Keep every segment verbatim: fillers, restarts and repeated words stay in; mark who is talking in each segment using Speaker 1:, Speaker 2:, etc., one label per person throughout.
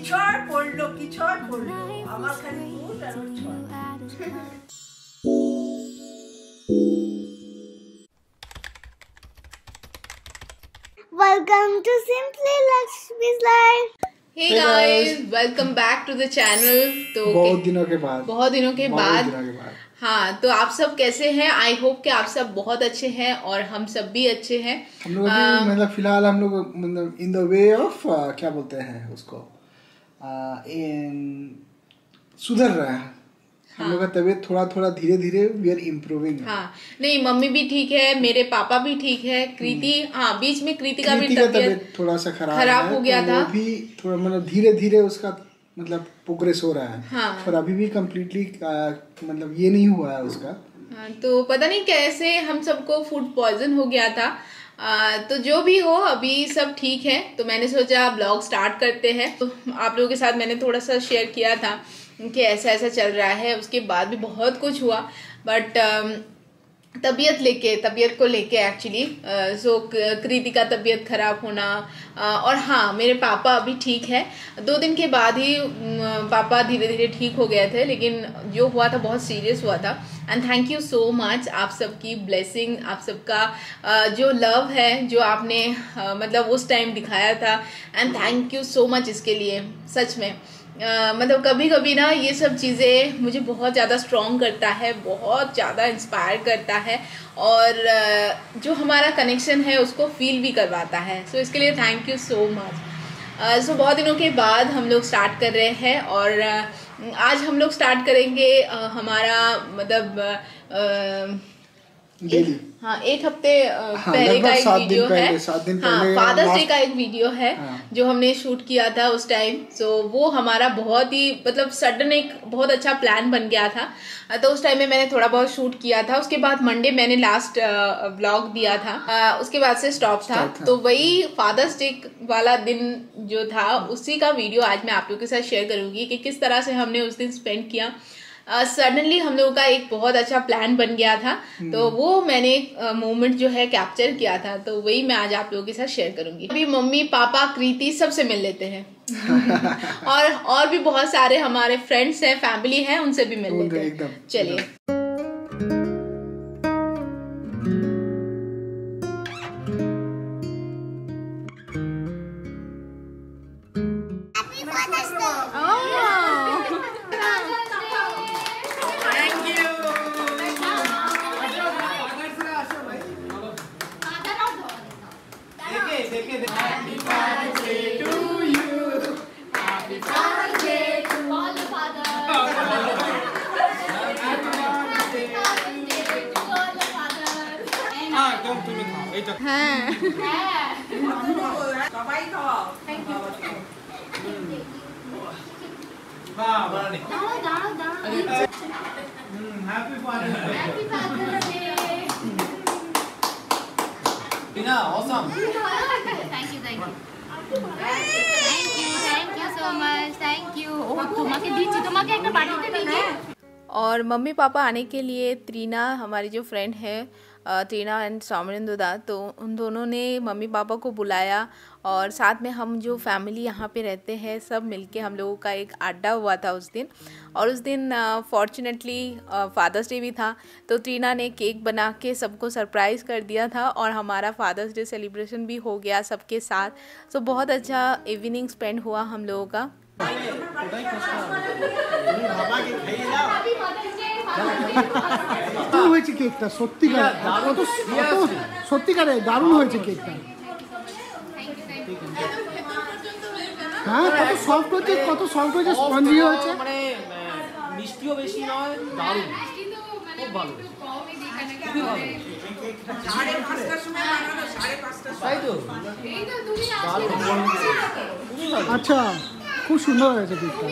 Speaker 1: ছড় পড়লো কি ছড় পড়লো আমার খালি ফুট আর ছড়।
Speaker 2: Welcome to Simply Lakshmi's Life.
Speaker 3: Hey guys, welcome back to the channel. तो
Speaker 4: बहुत दिनों के बाद
Speaker 3: बहुत दिनों के बाद
Speaker 4: दिनों के बाद
Speaker 3: हाँ, तो आप सब कैसे हैं? आई होप कि आप सब बहुत अच्छे हैं और हम सब भी अच्छे हैं।
Speaker 4: हम लोग अभी मतलब फिलहाल हम लोग मतलब इन द वे ऑफ क्या बोलते हैं उसको इन सुधर रहा है। हम लोग का तबीयत थोड़ा थोड़ा धीरे धीरे वी आर इम्प्रूविंग।
Speaker 3: हाँ, नहीं मम्मी भी ठीक है, मेरे पापा भी ठीक है, कृति हाँ बीच में कृति का भी तबीयत
Speaker 4: थोड़ा सा खराब
Speaker 3: खराब हो गया था।
Speaker 4: वो भी थोड़ा मतलब धीरे धीरे उसका मतलब प्रोग्रेस हो रहा है।
Speaker 3: हाँ।
Speaker 4: और अभी भी कम्प्लीटली मतलब ये नहीं हुआ है उसका।
Speaker 3: हाँ, तो पता नहीं कैसे हम सबको फूड पॉइजन हो गया था। आ, तो जो भी हो अभी सब ठीक है। तो मैंने सोचा ब्लॉग स्टार्ट करते हैं। तो आप लोगों के साथ मैंने थोड़ा सा शेयर किया था कि ऐसा ऐसा चल रहा है। उसके बाद भी बहुत कुछ हुआ बट तबीयत लेके तबीयत को लेके एक्चुअली सो कृति का तबीयत खराब होना uh, और हाँ मेरे पापा अभी ठीक है। दो दिन के बाद ही uh, पापा धीरे धीरे ठीक हो गए थे, लेकिन जो हुआ था बहुत सीरियस हुआ था। And thank you so much आप सबकी ब्लेसिंग, आप सबका uh, जो लव है जो आपने uh, मतलब उस टाइम दिखाया था। And thank you so much इसके लिए सच में। Uh, मतलब कभी कभी ना ये सब चीज़ें मुझे बहुत ज़्यादा स्ट्रॉन्ग करता है, बहुत ज़्यादा इंस्पायर करता है और uh, जो हमारा कनेक्शन है उसको फील भी करवाता है। सो so, इसके लिए thank you so much. So बहुत दिनों के बाद हम लोग स्टार्ट कर रहे हैं और uh, आज हम लोग स्टार्ट करेंगे uh, हमारा मतलब uh, एक, हाँ एक हफ्ते हाँ, पहले का एक वीडियो है। हाँ फादर्स डे का एक वीडियो है हाँ। जो हमने शूट किया था उस टाइम। सो वो हमारा बहुत ही मतलब सडन एक बहुत अच्छा प्लान बन गया था। तो उस टाइम में मैंने थोड़ा बहुत शूट किया था। उसके बाद मंडे मैंने लास्ट व्लॉग दिया था, उसके बाद से स्टॉप था। तो वही फादर्स डे वाला दिन जो था उसी का वीडियो आज मैं आप लोगों के साथ शेयर करूंगी कि किस तरह से हमने उस दिन स्पेंड किया। सडनली uh, हम लोगों का एक बहुत अच्छा प्लान बन गया था। तो वो मैंने मोमेंट uh, जो है कैप्चर किया था। तो वही मैं आज आप लोगों के साथ शेयर करूंगी। अभी मम्मी पापा कृति सबसे मिल लेते हैं और और भी बहुत सारे हमारे फ्रेंड्स हैं, फैमिली है, उनसे भी मिल लेते हैं। चलिए
Speaker 5: Awesome. Thank you, thank you. Thank you, thank you so much. Thank you. Oh, तुम्हारे दीदी तुम्हारे एक बाटी दे दीजिए।
Speaker 3: और मम्मी पापा आने के लिए त्रीना हमारी जो फ्रेंड है त्रीना एंड सौमरेंद्र, तो उन दोनों ने मम्मी पापा को बुलाया और साथ में हम जो फैमिली यहाँ पे रहते हैं सब मिलके हम लोगों का एक अड्डा हुआ था उस दिन। और उस दिन फॉर्चुनेटली फादर्स डे भी था। तो त्रीना ने केक बना के सबको सरप्राइज़ कर दिया था और हमारा फादर्स डे सेलिब्रेशन भी हो गया सबके साथ। सो so, बहुत अच्छा इवनिंग स्पेंड हुआ हम लोगों का।
Speaker 4: হয়েছে কেকটা সত্যিকার কত সত্যিকারে দারুণ হয়েছে কেকটা। হ্যাঁ কত সফট হয়েছে, কত সফট হয়েছে, স্পঞ্জি হয়েছে,
Speaker 6: মানে মিষ্টিও বেশি নয়, দারুণ খুব ভালো।
Speaker 4: আচ্ছা খুব সুন্দর হয়েছে কেকটা।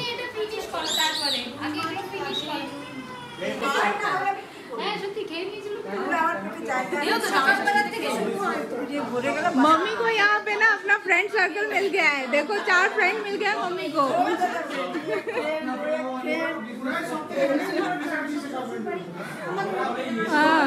Speaker 1: मम्मी को यहाँ पे ना अपना फ्रेंड सर्कल मिल गया है। देखो चार फ्रेंड मिल गया मम्मी को। हाँ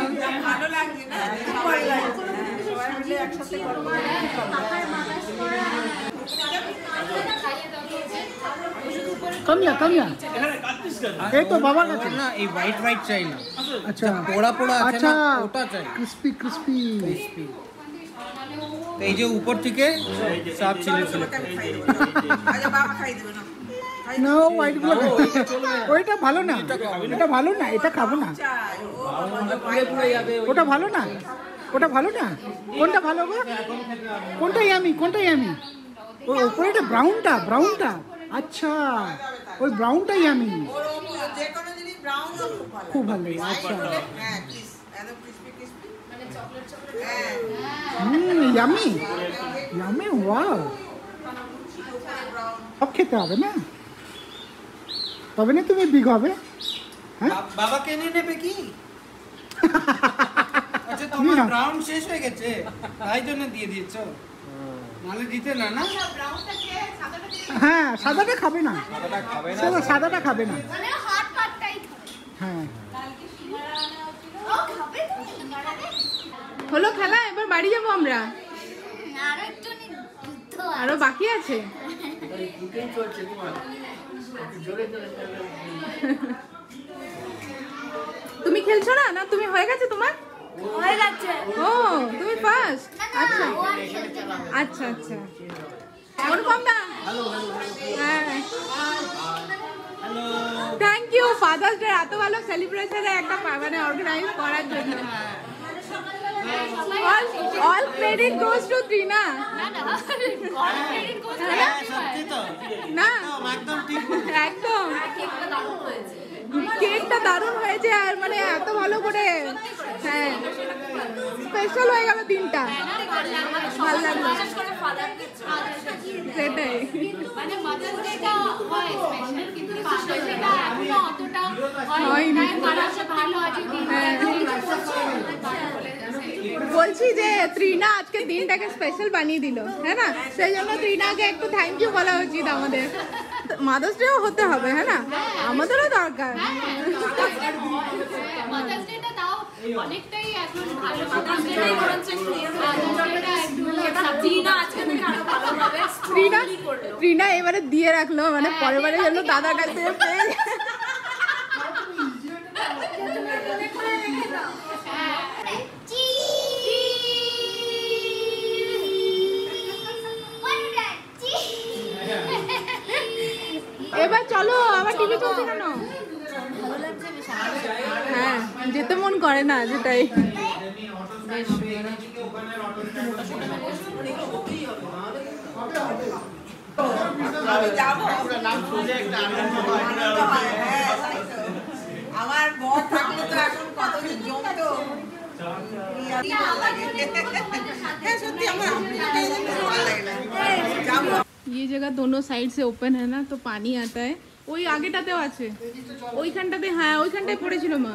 Speaker 4: কামিয়া কামিয়া এই তো বাবার কাছে
Speaker 7: না এই হোয়াইট হোয়াইট চাই না
Speaker 4: আচ্ছা
Speaker 7: পোড়া পোড়া আছে
Speaker 4: আচ্ছা
Speaker 7: না ওটা চাই
Speaker 4: ক্রিস্পি ক্রিস্পি
Speaker 7: ক্রিস্পি এই যে উপর থেকে সব ছিলে ছিলে
Speaker 4: না হোয়াইট গুলো ওইটা ভালো না এটা ভালো না এটা খাবো না ওটা ভালো না ওটা ভালো না কোনটা ভালো গো কোনটা ইয়ামি কোনটা ইয়ামি ওই উপরে এটা ব্রাউনটা ব্রাউনটা আচ্ছা ওই ব্রাউনটা ইয়ামি খুব ভালো লাগে আচ্ছা হুম ইয়ামি ইয়ামি ওয়াও সব খেতে হবে না তবে না তুমি বিগ হবে হ্যাঁ
Speaker 7: বাবা কেনে নেবে কি আচ্ছা তোমার ব্রাউন শেষ হয়ে গেছে তাই জন্য দিয়ে দিয়েছো নালে দিতে না না
Speaker 4: হ্যাঁ সাদাটা খাবে না সাদা সাদাটা খাবে না
Speaker 2: মানে হট পাটটাই
Speaker 4: হ্যাঁ
Speaker 2: ও খাবে তুমি
Speaker 3: হলো খেলা, এবার বাড়ি যাবো আমরা।
Speaker 2: আরো একটু যুদ্ধ
Speaker 3: আরো বাকি আছে। তুমি খেলছো না? না তুমি হয়ে গেছে তোমার?
Speaker 2: হয়ে গেছে।
Speaker 3: ও তুমি ফার্স্ট। আচ্ছা আচ্ছা আচ্ছা অনুপম দা, হ্যাঁ থ্যাংক ইউ ফাদার্স ডে এত ভালো সেলিব্রেশনে একটা মানে অর্গানাইজ করার জন্য। all all credit goes to Trina
Speaker 5: না না all credit goes to
Speaker 7: হ্যাঁ সত্যি তো
Speaker 3: না
Speaker 7: একদম ঠিক
Speaker 3: একদম
Speaker 5: কেকটা দারুণ হয়েছে।
Speaker 3: কেকটা দারুণ হয়েছে আর মানে এত ভালো করে হ্যাঁ স্পেশাল হয়ে গেল দিনটা। ভালো লাগলো সেটাই,
Speaker 5: মানে মাদার্স ডেটা হয় স্পেশাল, কিন্তু ফাদার্স ডেটা এখনো অতটা
Speaker 3: হয়নি।
Speaker 5: ভালো আছে
Speaker 3: বলছি যে ত্রিনা আজকে দিনটাকে স্পেশাল বানিয়ে দিল, হ্যাঁ না? সেই জন্য ত্রিনাকে একটু থ্যাংক ইউ বলা উচিত আমাদের। মাদার্স ডেও হতে হবে, হ্যাঁ না? আমাদেরও দরকার।
Speaker 5: মাদার্স ডেটা তাও অনেকটাই এখন ভালো, মাদার্স ডেটাই করেছে ফাদার্স ডেটা একটু সাবজিনা আজকে থেকে আরো ভালো হবে।
Speaker 3: ত্রিনা ত্রিনা এবারে দিয়ে রাখলো, মানে পরের বারের জন্য দাদার কাছ থেকে পেয়ে এবার চলো, আবার টিভি চলছে কেন? হ্যাঁ যেতে মন করে না, যেটাই।
Speaker 1: আমার বর থাকলে তো এখন কত জমতো। হ্যাঁ সত্যি আমার ভালো লাগে না।
Speaker 3: ये जगह दोनों साइड से ओपन है ना, तो पानी आता है। ওই আগেটাতেও আছে, ওইখানটাতে, হ্যাঁ ওইখানটায় পড়েছিল মা।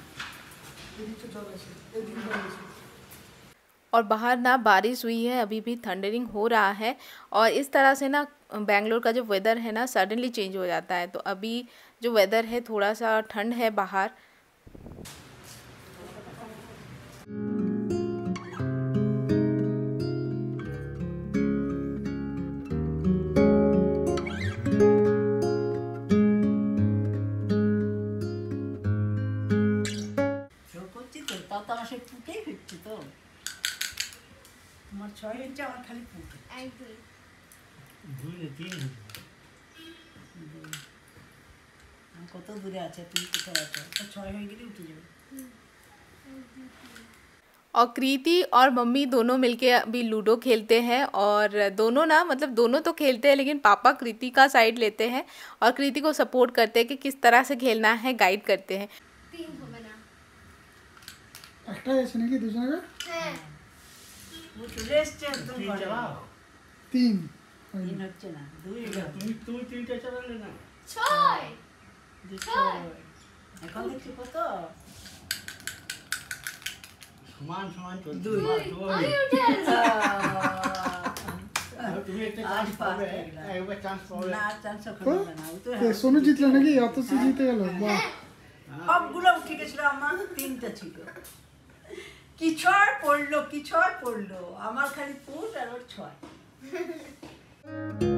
Speaker 8: और बाहर ना बारिश हुई है, अभी भी थंडरिंग हो रहा है। और इस तरह से ना बेंगलोर का जो वेदर है ना सडनली चेंज हो जाता है। तो अभी जो वेदर है थोड़ा सा ठंड है बाहर।
Speaker 1: তোমার ছয় হচ্ছে, আমার খালি পুঁতে। কত দূরে আছে, তুমি কোথায় আছো? ছয় হয়ে গেলে উঠে যাবে।
Speaker 8: और कृति और मम्मी दोनों मिलके अभी लूडो खेलते हैं। और दोनों ना मतलब दोनों तो खेलते हैं, लेकिन पापा कृति का साइड लेते हैं और कृति को सपोर्ट करते हैं कि किस तरह से खेलना है, गाइड करते हैं।
Speaker 4: একটা আছে নাকি দুজনের?
Speaker 2: হ্যাঁ
Speaker 1: ও চলে এসছে একদম ঘরে।
Speaker 4: তিন
Speaker 1: তিন হচ্ছে না, দুই।
Speaker 6: তুমি তুমি তিনটা চালালে না?
Speaker 2: ছয়
Speaker 1: এখন দেখছি কত
Speaker 6: সমান সমান চলছে।
Speaker 1: দুই।
Speaker 2: আমি উঠে আছি।
Speaker 6: তুমি একটা
Speaker 1: আজ
Speaker 6: চান্স
Speaker 1: পাস
Speaker 6: পাবে,
Speaker 1: হয়ে গেলাম।
Speaker 6: একবার চান্স পাবে।
Speaker 1: না চান্স ওখানে
Speaker 4: তো
Speaker 1: হবে না, ও তো
Speaker 4: এ, সোনু জিতলো নাকি? অত সে জিতে গেল। বাহ,
Speaker 1: সবগুলো উঠে গেছিল, আমার তিনটা ছিল। কি ছয় পড়লো, কি ছয় পড়লো, আমার খালি পুট আর ওর ছয়।